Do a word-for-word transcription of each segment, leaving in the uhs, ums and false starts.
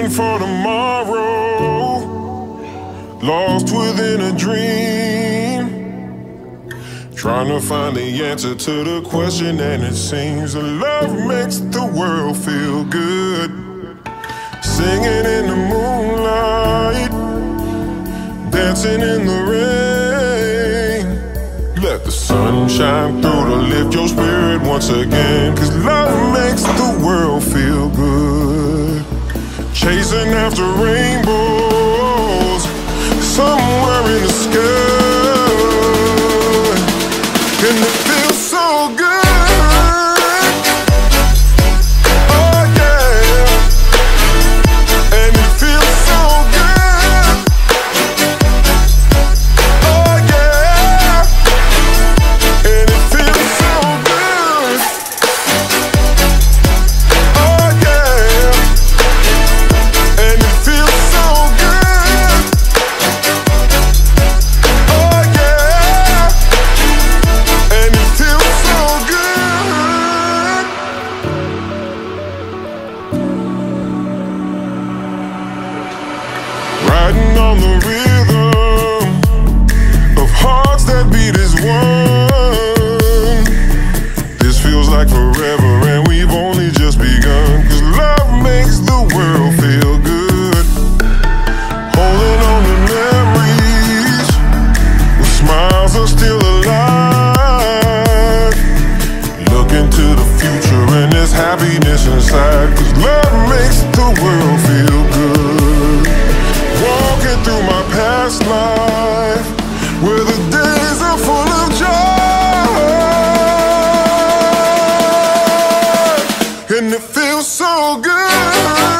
wishing for tomorrow, lost within a dream, trying to find the answer to the question, and it seems that love makes the world feel good. Singing in the moonlight, dancing in the rain. Let the sun shine through to lift your spirit once again, 'cause love makes the world feel good. Chasing after rainbows somewhere in the sky, and it feels so good. Riding on the rhythm of hearts that beat as one. This feels like forever, and we've only just begun, 'cause love makes the world feel good. Holding on to memories where smiles are still alive. Looking to the future and there's happiness inside, 'cause love makes the world feel good. Walking through my past life, where the days are full of joy, and it feels so good.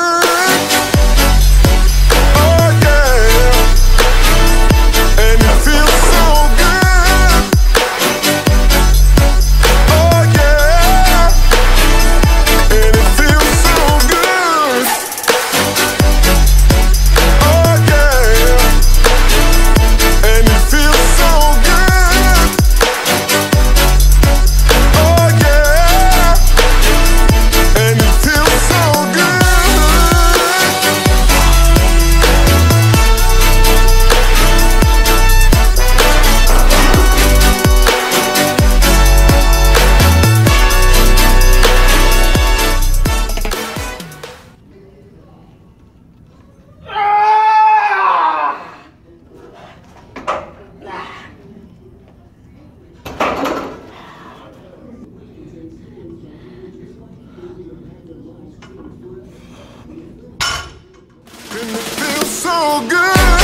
And it feels so good.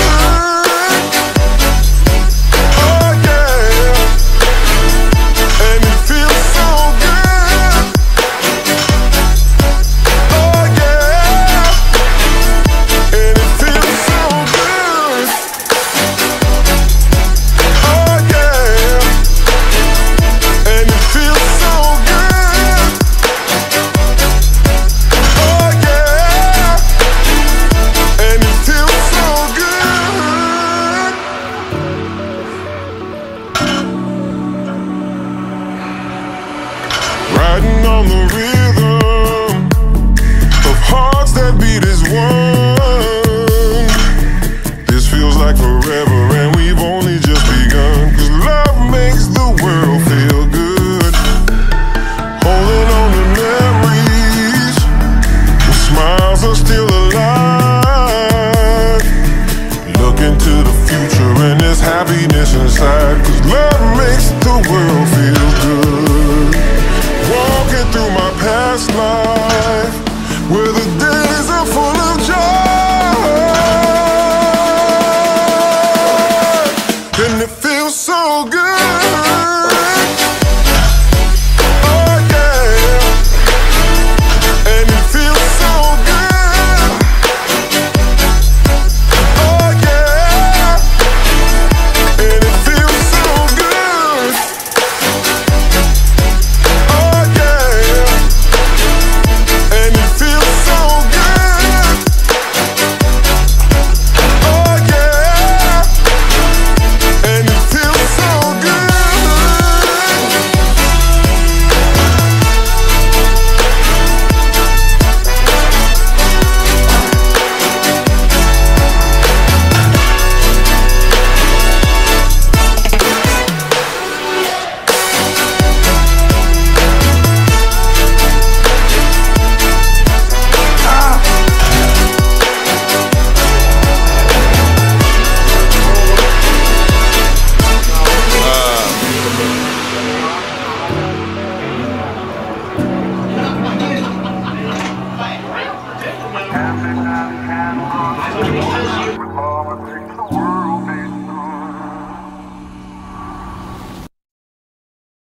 Oh yeah. And it feels so good. Oh yeah. And it feels so good. Oh yeah. And it feels so good. Oh yeah. And it feels so good. Riding on the rhythm of hearts that beat as one. This feels like forever, and we've only just begun, 'cause love makes the world feel good. Holding on to memories where smiles are still alive. Looking to the future and there's happiness inside, 'cause love makes the world feel